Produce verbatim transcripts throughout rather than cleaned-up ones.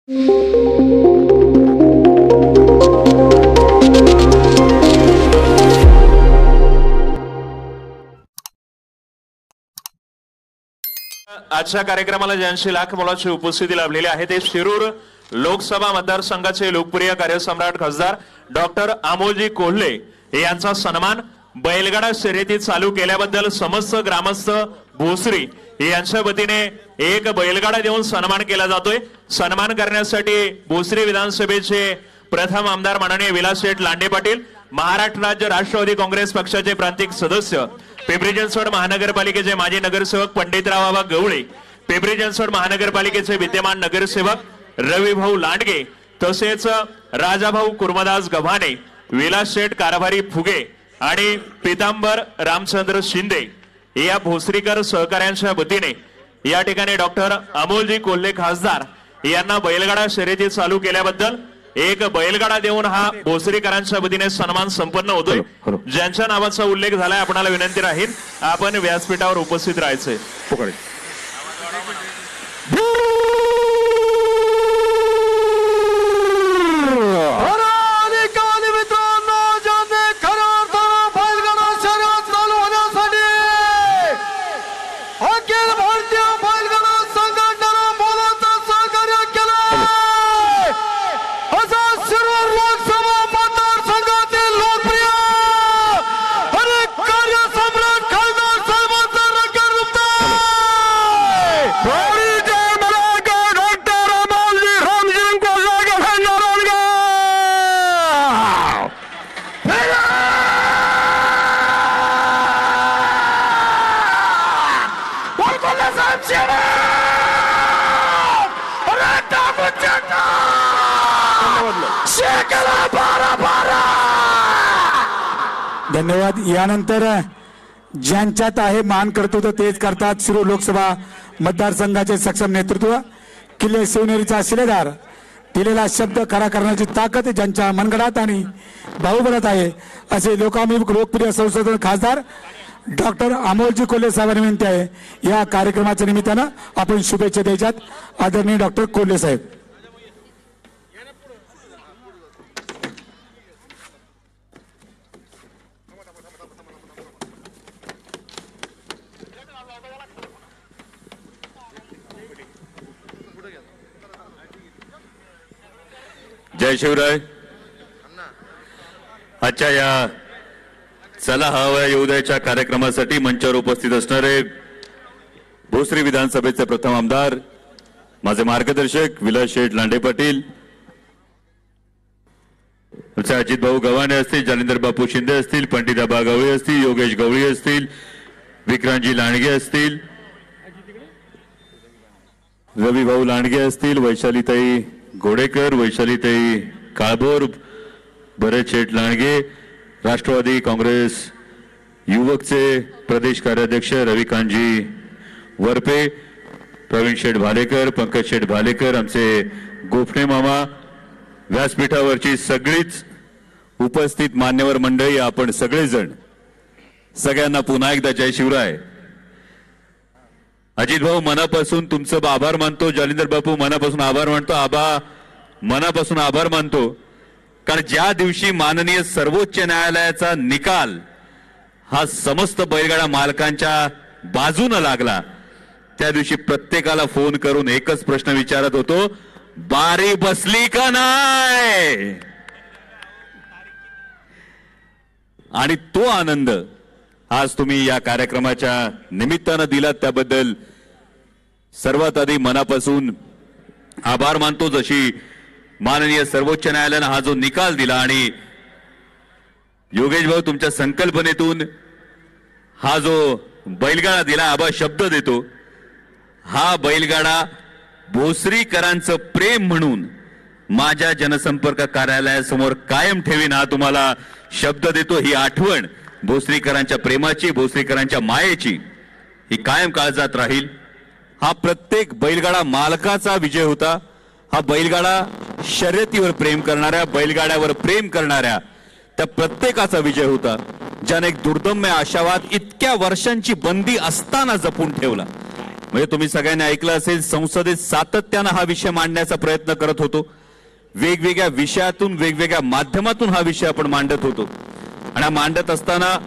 आजच्या कार्यक्रमाला ज्यांची लाख मोलाची उपस्थिती लाभलेली आहे ते शिरूर लोकसभा मतदारसंघाचे लोकप्रिय कार्यसम्राट खासदार डॉक्टर अमोलजी कोल्हे यांचा सन्मान बैलगाडा शर्यती चालू केल्याबद्दल समस्त ग्रामस्थ भोसरी यांच्या वतीने एक बैलगाडा देऊन सन्मान केला जातोय। सन्मान करण्यासाठी भोसरी विधानसभेचे प्रथम आमदार माननीय विलास शेठ लांडे पाटील, महाराष्ट्र राज्य राष्ट्रवादी काँग्रेस पक्षाचे प्रांतिक सदस्य, पिंपरी चिंचवड महानगरपालिकेचे माजी नगरसेवक पंडितराव बाबा गवळे, पिंपरी चिंचवड महानगरपालिकेचे विद्यमान नगरसेवक रविभाऊ लांडगे, तसेच राजाभाऊ कुर्मदास गव्हाणे, विलास शेठ कारभारी फुगे आणि पितांबर रामचंद्र शिंदे या भोसरीकर सहकार्यांच्या वतीने या ठिकाणी डॉक्टर अमोलजी कोल्हे खासदार यांना बैलगाडा शर्यती चालू केल्याबद्दल एक बैलगाडा देऊन हा भोसरीकरांच्या वतीने सन्मान संपन्न होतोय। ज्यांच्या नावाचा उल्लेख झालाय आपणाला विनंती राहील आपण व्यासपीठावर उपस्थित राहायचे। धन्यवाद। यानंतर ज्यांच्यात आहे मान कर्तृत्व तेच करतात शिरूर लोकसभा मतदारसंघाचे सक्षम नेतृत्व, किल्ले शिवनेरीचा शिलेदार, दिलेला शब्द खरा करण्याची ताकद ज्यांच्या मनगडात आणि बाहुबलात आहे असे लोकाभिमुख लोकप्रिय संसद खासदार डॉक्टर अमोलजी कोल्हे साहेबांना विनंती आहे या कार्यक्रमाच्या निमित्तानं आपण शुभेच्छा द्यायच्यात। आदरणीय डॉक्टर कोल्हे साहेब। जय शिवराय। आजच्या या चला हवा येऊ द्याच्या कार्यक्रमासाठी मंचावर उपस्थित असणारे भोसरी विधानसभेचे प्रथम आमदार माझे मार्गदर्शक विलास शेठ लांडे पाटील, अजित भाऊ गव्हाणे असतील, जालिंदर बापू शिंदे असतील, पंडित आबा गवळी असतील, योगेश गवळी असतील, विक्रांतजी लांडगे असतील, रवी भाऊ लांडगे असतील, वैशालीताई घोडेकर, वैशालीताई काळभोर, भरत शेठ लांडगे, राष्ट्रवादी काँग्रेस युवकचे प्रदेश कार्याध्यक्ष रविकांतजी वरपे, प्रवीण शेठ भालेकर, पंकज शेठ भालेकर, आमचे गोफणे मामा, व्यासपीठावरची सगळीच उपस्थित मान्यवर मंडळी, आपण सगळेजण सगळ्यांना पुन्हा एकदा जय शिवराय। अजित भाऊ मनापासून तुमचं आभार मानतो, जालिंदर बापू मनापासून आभार मानतो, आबा मनापासून आभार मानतो, कारण ज्या दिवशी माननीय सर्वोच्च न्यायालयाचा निकाल हा समस्त बैलगाडा मालकांच्या बाजूने लागला त्या दिवशी प्रत्येकाला फोन करून एकच प्रश्न विचारत होतो, बारी बसली का नाही? आणि तो आनंद आज तुम्ही या कार्यक्रमाच्या निमित्तानं दिलात त्याबद्दल सर्वात आधी मनापासून आभार मानतो। जशी माननीय सर्वोच्च न्यायालयाने हा जो निकाल दिला आणि योगेश भाऊ तुमच्या संकल्पनेतून हा जो बैलगाडा दिला, आबा शब्द देतो, हा बैलगाडा भोसरीकरांचं प्रेम म्हणून माझ्या जनसंपर्क कार्यालयासमोर कायम ठेवीन, हा तुम्हाला शब्द देतो। ही आठवण भोसरीकरांच्या प्रेमाची, भोसरीकरांच्या मायेची ही कायम काळजात राहील। हा प्रत्येक बैलगाडा मालकाचा विजय होता। हा बैलगाडा शर्यतीवर प्रेम करणाऱ्या, बैलगाड्यावर प्रेम करणाऱ्या त्या प्रत्येकाचा विजय होता, ज्याने एक दुर्दम्य आशावाद इतक्या वर्षांची बंदी असताना जपून ठेवला। म्हणजे तुम्ही सगळ्यांनी ऐकलं असेल, संसदेत सातत्यानं हा विषय मांडण्याचा प्रयत्न करत होतो. वेगवेगळ्या विषयातून वेगवेगळ्या माध्यमातून हा विषय आपण मांडत होतो. आणि हा मांडत असताना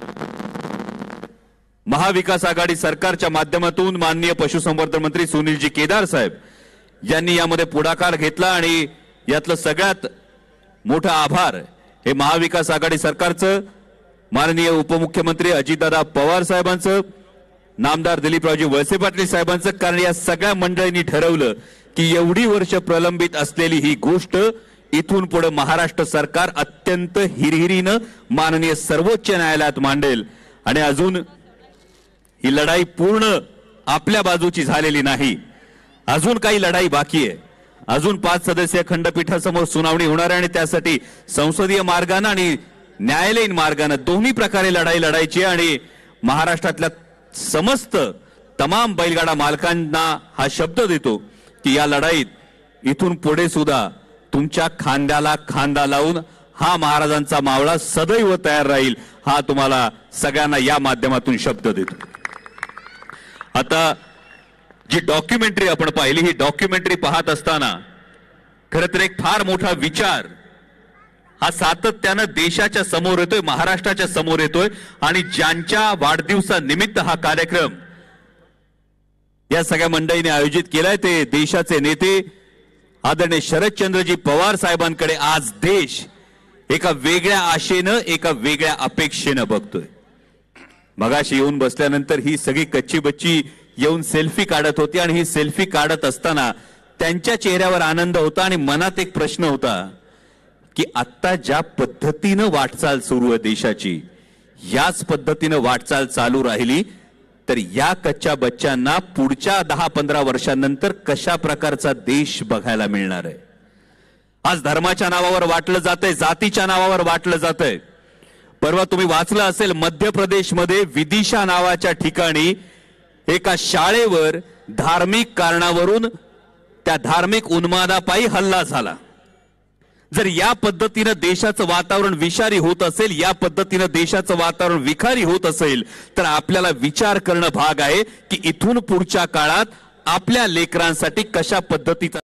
महाविकास आघाडी सरकारच्या माध्यमातून माननीय पशुसंवर्धन मंत्री सुनीलजी केदार साहेब यांनी यामध्ये पुढाकार घेतला. आणि यातलं सगळ्यात मोठा आभार हे महाविकास आघाडी सरकारचं, माननीय उपमुख्यमंत्री अजितदादा पवार साहेबांचं, नामदार दिलीपरावजी वळसे पाटील साहेबांचं. कारण या सगळ्या मंडळींनी ठरवलं की एवढी वर्ष प्रलंबित असलेली ही गोष्ट इथून पुढे महाराष्ट्र सरकार अत्यंत हिरहिरीनं माननीय सर्वोच्च न्यायालयात मांडेल. आणि अजून ही लढाई पूर्ण आपल्या बाजूची झालेली नाही, अजून काही लढाई बाकी आहे. अजून पाच सदस्यीय खंडपीठासमोर सुनावणी होणार आहे आणि त्यासाठी संसदीय मार्गाने आणि न्यायालयीन मार्गाने दोन्ही प्रकारे लढाई लढायची. आणि महाराष्ट्रातल्या समस्त तमाम बैलगाडा मालकांना हा शब्द देतो की या लढाईत इथून पुढे सुद्धा तुमच्या खांद्याला खांदा लावून हा महाराजांचा मावळा सदैव तयार राहील, हा तुम्हाला सगळ्यांना या माध्यमातून शब्द देतो. आता जी डॉक्युमेंटरी आपण पाहिली, ही डॉक्युमेंटरी पाहत असताना खरं तर एक फार मोठा विचार हा सातत्यानं देशाच्या समोर येतोय, महाराष्ट्राच्या समोर येतोय. आणि ज्यांच्या वाढदिवसानिमित्त हा कार्यक्रम या सगळ्या मंडळीने आयोजित केलाय ते देशाचे नेते आदरणीय शरदचंद्रजी पवार साहेबांकडे आज देश एका वेगळ्या आशेनं, एका वेगळ्या अपेक्षेनं बघतोय. मगाशी येऊन बसल्यानंतर ही सगळी कच्ची बच्ची येऊन सेल्फी काढत होती. आणि ही सेल्फी काढत असताना त्यांच्या चेहऱ्यावर आनंद होता आणि मनात एक प्रश्न होता की आता ज्या पद्धतीनं वाटचाल सुरू आहे देशाची, याच पद्धतीनं वाटचाल चालू राहिली तर या कच्च्या बच्चांना पुढच्या दहा पंधरा वर्षांनंतर कशा प्रकारचा देश बघायला मिळणार आहे. आज धर्माच्या नावावर वाटलं जातंय, जातीच्या नावावर वाटलं जातंय. परवा तुम्ही वाचलं असेल, मध्य प्रदेशमध्ये विदिशा नावाच्या ठिकाणी एका शाळेवर धार्मिक कारणावरून त्या धार्मिक उन्मादापायी हल्ला झाला. जर या पद्धतीनं देशाचं वातावरण विषारी होत असेल, या पद्धतीनं देशाचं वातावरण विखारी होत असेल तर आपल्याला विचार करणं भाग आहे की इथून पुढच्या काळात आपल्या लेकरांसाठी कशा पद्धतीचा